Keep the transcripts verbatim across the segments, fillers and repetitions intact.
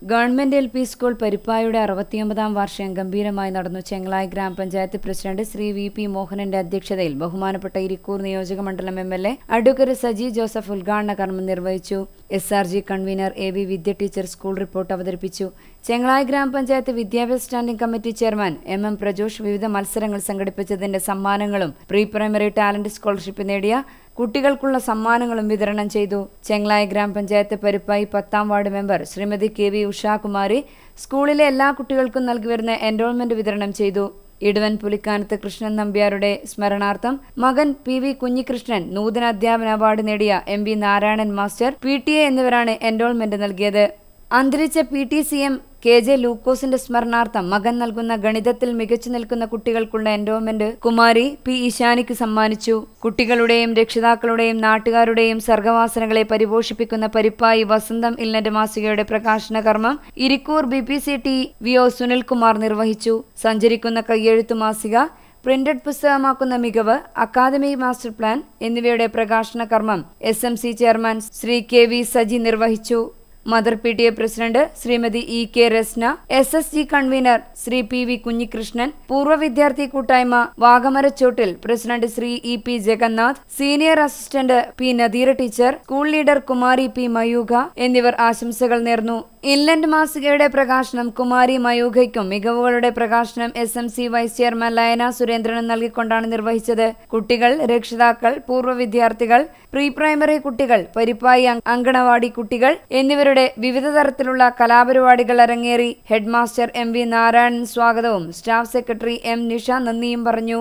Government L P school പരിപ്പായുടെ അറുപത്തിയൊമ്പതാം വാർഷികം ഗംഭീരമായി നടന്നു. ചെങ്ങളായി ഗ്രാമപഞ്ചായത്ത് പ്രസിഡന്റ് ശ്രീ വി പി മോഹനന്റെ അധ്യക്ഷതയിൽ ബഹുമാനപ്പെട്ട ഇരിക്കൂർ നിയോജകമണ്ഡലം M L A advocate Saji Joseph ഉദ്ഘാടന കർമ്മം നിർവഹിച്ചു. S R G convenor A V Vidya teacher school report അവതരിപ്പിച്ചു. ചെങ്ങളായി ഗ്രാമപഞ്ചായത്ത് വിദ്യാഭ്യാസ standing committee chairman M M Prajosh വിവിധ മത്സരങ്ങൾ സംഘടിപ്പിച്ചതിന്റെ സമ്മാനങ്ങളും പ്രീ പ്രൈമറി ടാലന്റ് സ്കോളർഷിപ്പ് നേടിയ കുട്ടികൾക്കുള്ള സമ്മാനങ്ങളും വിതരണം ചെയ്തു. ചെങ്ങളായി ഗ്രാമപഞ്ചായത്ത് പരിപ്പായി പത്താം ward member Shrimati K V Ushakumari സ്കൂളിലെ എല്ലാ കുട്ടികൾക്കും നൽകിവരുന്ന എൻറോൾമെന്റ് വിതരണം ചെയ്തു. ഇടുവൻ പുലിക്കാനത്ത് കൃഷ്ണൻ നമ്പ്യാരുടെ സ്മരണാർത്ഥം മകൻ പി വി കുഞ്ഞികൃഷ്ണൻ നൂതന അധ്യാപന അവാർഡ് നേടിയ M V Narayanan master, P T A എന്നിവരാണ് എൻറോൾമെന്റ് നൽകിയത്. അന്തരിച്ച P T C M K J ലൂക്കോസിന്റെ സ്മരണാർത്ഥം മകൻ നൽകുന്ന ഗണിതത്തിൽ മികച്ചു നിൽക്കുന്ന കുട്ടികൾക്കുള്ള എൻഡോമെന്റ് കുമാരി പി ഇഷാനിക്ക് സമ്മാനിച്ചു. കുട്ടികളുടെയും രക്ഷിതാക്കളുടെയും നാട്ടുകാരുടെയും സർഗവാസനകളെ പരിപോഷിപ്പിക്കുന്ന പരിപ്പായി വസന്തം ഇല്ലന്റ് മാസികയുടെ പ്രകാശന കർമ്മം Irikkur B P C T V O Sunilkumar നിർവഹിച്ചു. സഞ്ചരിക്കുന്ന കയ്യെഴുത്തു മാസിക, പ്രിന്റഡ് പുസ്തകമാക്കുന്ന മികവ്, അക്കാദമി മാസ്റ്റർ പ്ലാൻ എന്നിവയുടെ പ്രകാശന കർമ്മം S M C chairman Shri K V Saji നിർവഹിച്ചു. Mother P T A president Shrimati E K Rasna, S S G convenor Shri P V Kunhikrishnan, പൂർവ്വ വിദ്യാർത്ഥി കൂട്ടായ്മ വാഗമരച്ചോട്ടിൽ president Shri E P Jagannath, senior assistant P Nadeera teacher, school leader Kumari P Mayukha എന്നിവർ ആശംസകൾ നേർന്നു. ഇൻലൻഡ് മാസികയുടെ പ്രകാശനം കുമാരി മയൂഖയ്ക്കും മികവുകളുടെ പ്രകാശനം S M C vice chairman Layana സുരേന്ദ്രനും നൽകിക്കൊണ്ടാണ് നിർവഹിച്ചത്. കുട്ടികൾ, രക്ഷിതാക്കൾ, പൂർവ്വ വിദ്യാർത്ഥികൾ, പ്രീ പ്രൈമറി കുട്ടികൾ, പരിപ്പായി അങ്കണവാടി കുട്ടികൾ എന്നിവരുടെ വിവിധ തരത്തിലുള്ള കലാപരിപാടികൾ അരങ്ങേറി. Head master M V Narayanan സ്വാഗതവും സ്റ്റാഫ് സെക്രട്ടറി എം നിഷ നന്ദിയും പറഞ്ഞു.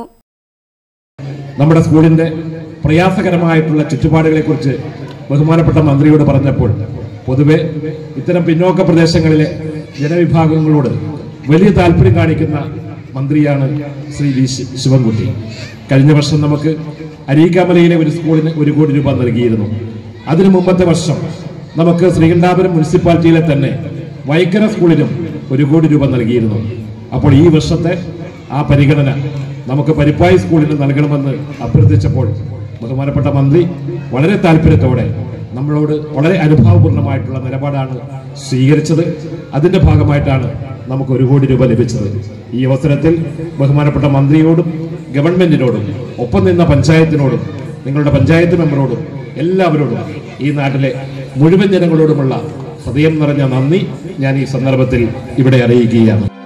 നമ്മുടെ സ്കൂളിന്റെ പ്രയാസകരമായിട്ടുള്ള ചുറ്റുപാടുകളെ കുറിച്ച് ബഹുമാനപ്പെട്ട മന്ത്രിയോട് പറഞ്ഞപ്പോൾ പൊതുവെ ഇത്തരം പിന്നോക്ക പ്രദേശങ്ങളിലെ ജനവിഭാഗങ്ങളോട് വലിയ താല്പര്യം കാണിക്കുന്ന മന്ത്രിയാണ് ശ്രീ വി ശിവൻകുട്ടി. കഴിഞ്ഞ വർഷം നമുക്ക് അരീക്കാമലയിലെ ഒരു സ്കൂളിന് ഒരു കോടി രൂപ നൽകിയിരുന്നു. അതിനു മുമ്പത്തെ വർഷം നമുക്ക് ശ്രീകണ്ഠാപുരം മുനിസിപ്പാലിറ്റിയിലെ തന്നെ വൈക്കര സ്കൂളിനും ഒരു കോടി രൂപ നൽകിയിരുന്നു. അപ്പോൾ ഈ വർഷത്തെ ആ പരിഗണന നമുക്ക് പരിപ്പായി സ്കൂളിന് നൽകണമെന്ന് അഭ്യർത്ഥിച്ചപ്പോൾ ബഹുമാനപ്പെട്ട മന്ത്രി വളരെ താല്പര്യത്തോടെ നമ്മളോട് വളരെ അനുഭാവപൂർണമായിട്ടുള്ള നിലപാടാണ് സ്വീകരിച്ചത്. അതിന്റെ ഭാഗമായിട്ടാണ് നമുക്ക് ഒരു കോടി രൂപ ലഭിച്ചത്. ഈ അവസരത്തിൽ ബഹുമാനപ്പെട്ട മന്ത്രിയോടും ഗവൺമെന്റിനോടും ഒപ്പം നിന്ന പഞ്ചായത്തിനോടും നിങ്ങളുടെ പഞ്ചായത്ത് മെമ്പറോടും എല്ലാവരോടും ഈ നാട്ടിലെ മുഴുവൻ ജനങ്ങളോടുമുള്ള ഹൃദയം നിറഞ്ഞ നന്ദി ഞാൻ ഈ സന്ദർഭത്തിൽ ഇവിടെ അറിയിക്കുകയാണ്.